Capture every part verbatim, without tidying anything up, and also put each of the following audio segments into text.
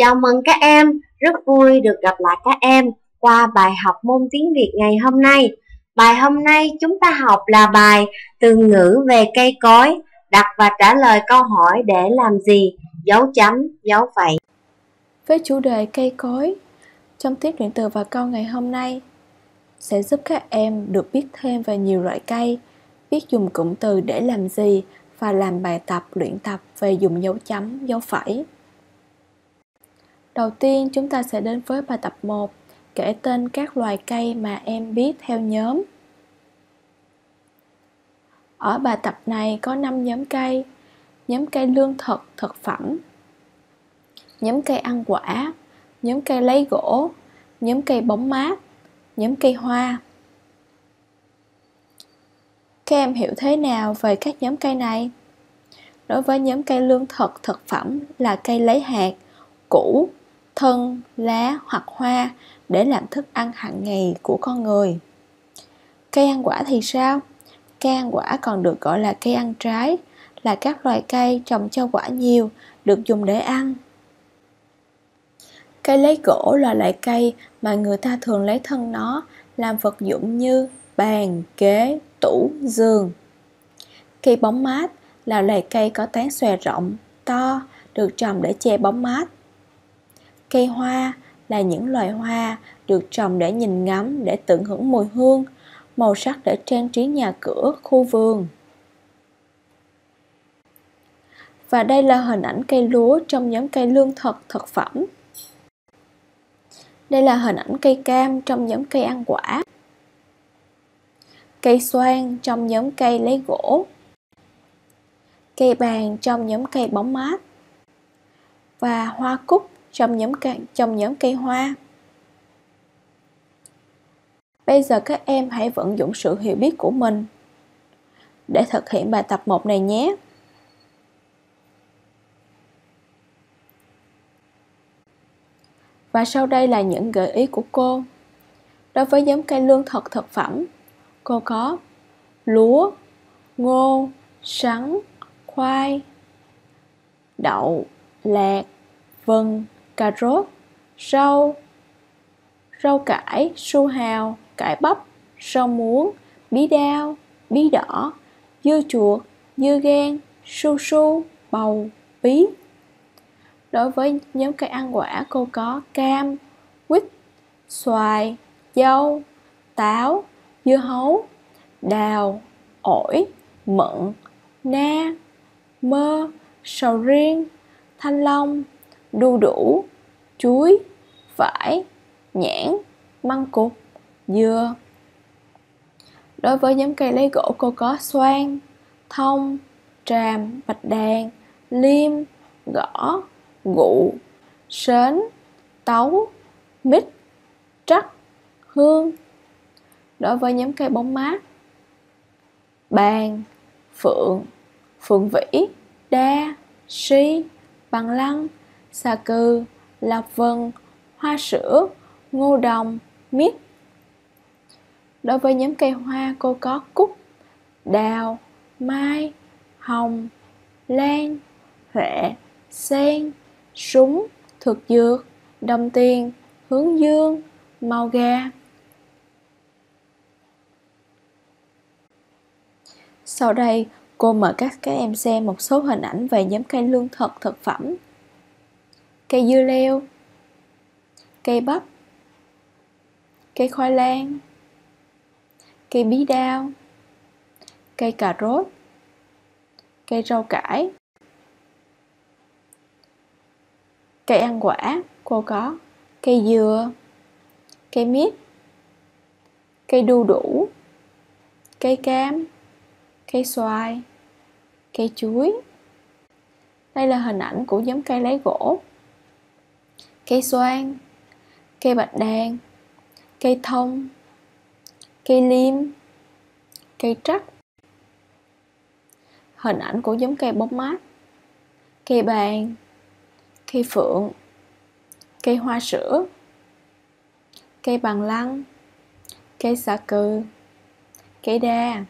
Chào mừng các em, rất vui được gặp lại các em qua bài học môn tiếng Việt ngày hôm nay. Bài hôm nay chúng ta học là bài từ ngữ về cây cối, đặt và trả lời câu hỏi để làm gì, dấu chấm, dấu phẩy. Với chủ đề cây cối, trong tiết luyện từ và câu ngày hôm nay sẽ giúp các em được biết thêm về nhiều loại cây, biết dùng cụm từ để làm gì và làm bài tập luyện tập về dùng dấu chấm, dấu phẩy. Đầu tiên chúng ta sẽ đến với bài tập một, kể tên các loài cây mà em biết theo nhóm. Ở bài tập này có năm nhóm cây: nhóm cây lương thực, thực phẩm, nhóm cây ăn quả, nhóm cây lấy gỗ, nhóm cây bóng mát, nhóm cây hoa. Các em hiểu thế nào về các nhóm cây này? Đối với nhóm cây lương thực, thực phẩm là cây lấy hạt, củ, thân, lá hoặc hoa để làm thức ăn hàng ngày của con người. Cây ăn quả thì sao? Cây ăn quả còn được gọi là cây ăn trái, là các loài cây trồng cho quả nhiều, được dùng để ăn. Cây lấy gỗ là loại cây mà người ta thường lấy thân nó làm vật dụng như bàn, ghế, tủ, giường. Cây bóng mát là loại cây có tán xòe rộng, to, được trồng để che bóng mát. Cây hoa là những loài hoa được trồng để nhìn ngắm, để tận hưởng mùi hương, màu sắc để trang trí nhà cửa, khu vườn. Và đây là hình ảnh cây lúa trong nhóm cây lương thực, thực phẩm. Đây là hình ảnh cây cam trong nhóm cây ăn quả. Cây xoan trong nhóm cây lấy gỗ. Cây bàng trong nhóm cây bóng mát. Và hoa cúc trong nhóm cây, trong nhóm cây hoa. Bây giờ các em hãy vận dụng sự hiểu biết của mình để thực hiện bài tập một này nhé. Và sau đây là những gợi ý của cô. Đối với nhóm cây lương thực thực phẩm, cô có lúa, ngô, sắn, khoai, đậu, lạc, vừng, cà rốt, rau, rau cải, su hào, cải bắp, rau muống, bí đao, bí đỏ, dưa chuột, dưa gang, su su, bầu, bí. Đối với nhóm cây ăn quả, cô có cam, quýt, xoài, dâu, táo, dưa hấu, đào, ổi, mận, na, mơ, sầu riêng, thanh long, đu đủ, chuối, vải, nhãn, măng cụt, dừa. Đối với nhóm cây lấy gỗ, cô có xoan, thông, tràm, bạch đàn, liêm, gõ, gụ, sến, tấu, mít, trắc, hương. Đối với nhóm cây bóng mát, bàn, phượng, phượng vĩ, đa, si, bằng lăng, xà cừ, lạp vân, hoa sữa, ngô đồng, mít. Đối với nhóm cây hoa, cô có cúc, đào, mai, hồng, lan, huệ, sen, súng, thực dược, đồng tiền, hướng dương, màu gà. Sau đây, cô mời các các em xem một số hình ảnh về nhóm cây lương thực thực phẩm. Cây dưa leo, cây bắp, cây khoai lang, cây bí đao, cây cà rốt, cây rau cải. Cây ăn quả, cô có cây dừa, cây mít, cây đu đủ, cây cam, cây xoài, cây chuối. Đây là hình ảnh của nhóm cây lấy gỗ. Cây xoan, cây bạch đàn, cây thông, cây liêm, cây trắc. Hình ảnh của nhóm cây bóng mát. Cây bàng, cây phượng, cây hoa sữa, cây bằng lăng, cây xà cừ, cây đa.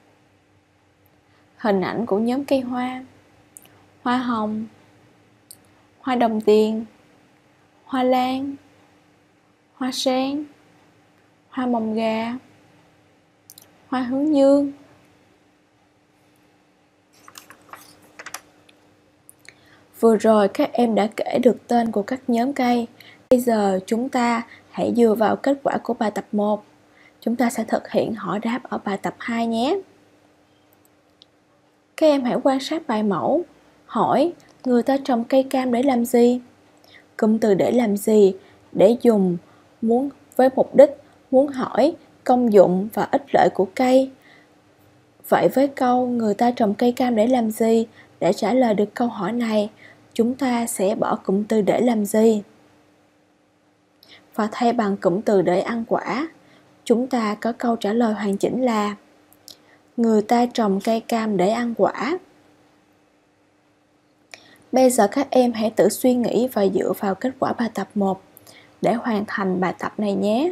Hình ảnh của nhóm cây hoa. Hoa hồng, hoa đồng tiền, hoa lan, hoa sen, hoa mồng gà, hoa hướng dương. Vừa rồi các em đã kể được tên của các nhóm cây. Bây giờ chúng ta hãy dựa vào kết quả của bài tập một. Chúng ta sẽ thực hiện hỏi đáp ở bài tập hai nhé. Các em hãy quan sát bài mẫu. Hỏi, người ta trồng cây cam để làm gì? Cụm từ để làm gì, để dùng, muốn với mục đích, muốn hỏi công dụng và ích lợi của cây. Vậy với câu người ta trồng cây cam để làm gì? Để trả lời được câu hỏi này, chúng ta sẽ bỏ cụm từ để làm gì và thay bằng cụm từ để ăn quả. Chúng ta có câu trả lời hoàn chỉnh là người ta trồng cây cam để ăn quả. Bây giờ các em hãy tự suy nghĩ và dựa vào kết quả bài tập một để hoàn thành bài tập này nhé.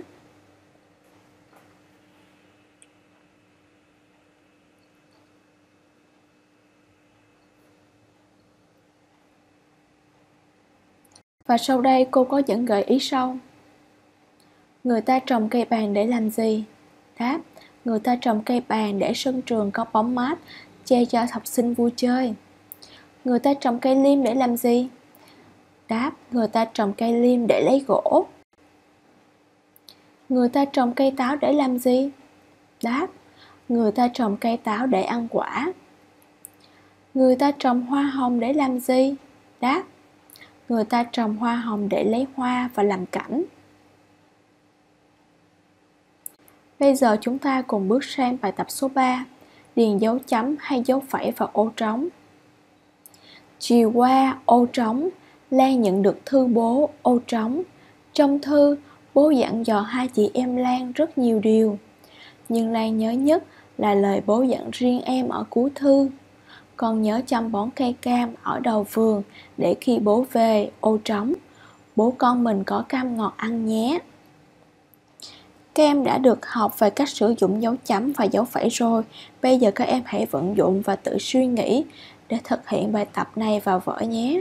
Và sau đây cô có dẫn gợi ý sau. Người ta trồng cây bàn để làm gì? Đáp, người ta trồng cây bàn để sân trường có bóng mát, che cho học sinh vui chơi. Người ta trồng cây liêm để làm gì? Đáp, người ta trồng cây liêm để lấy gỗ. Người ta trồng cây táo để làm gì? Đáp, người ta trồng cây táo để ăn quả. Người ta trồng hoa hồng để làm gì? Đáp, người ta trồng hoa hồng để lấy hoa và làm cảnh. Bây giờ chúng ta cùng bước sang bài tập số ba, điền dấu chấm hay dấu phẩy vào ô trống. Chiều qua, ô trống, Lan nhận được thư bố, ô trống. Trong thư, bố dặn dò hai chị em Lan rất nhiều điều. Nhưng Lan nhớ nhất là lời bố dặn riêng em ở cuối thư. Con nhớ chăm bón cây cam ở đầu vườn để khi bố về, ô trống, bố con mình có cam ngọt ăn nhé. Các em đã được học về cách sử dụng dấu chấm và dấu phẩy rồi. Bây giờ các em hãy vận dụng và tự suy nghĩ để thực hiện bài tập này vào vở nhé.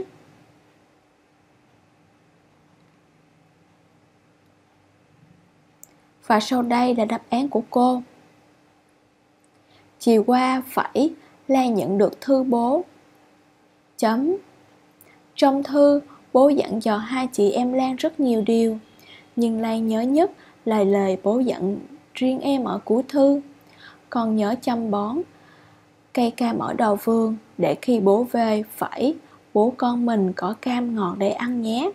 Và sau đây là đáp án của cô. Chiều qua, phẩy, Lan nhận được thư bố. Chấm. Trong thư, bố dặn dò hai chị em Lan rất nhiều điều. Nhưng Lan nhớ nhất là lời bố dặn riêng em ở cuối thư. Con nhớ chăm bón cây cam ở đầu vườn để khi bố về, phẩy, bố con mình có cam ngọt để ăn nhé.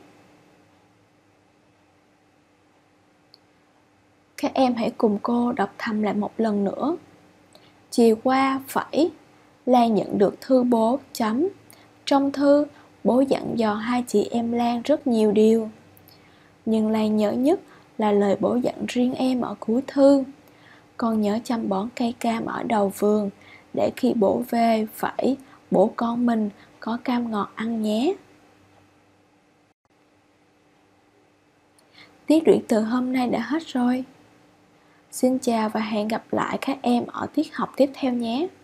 Các em hãy cùng cô đọc thầm lại một lần nữa. Chiều qua, phẩy, Lan nhận được thư bố, chấm. Trong thư, bố dặn dò hai chị em Lan rất nhiều điều. Nhưng Lan nhớ nhất là lời bố dặn riêng em ở cuối thư. Con nhớ chăm bón cây cam ở đầu vườn để khi bố về, phẩy, bố con mình có cam ngọt ăn nhé. Tiết luyện từ hôm nay đã hết rồi. Xin chào và hẹn gặp lại các em ở tiết học tiếp theo nhé.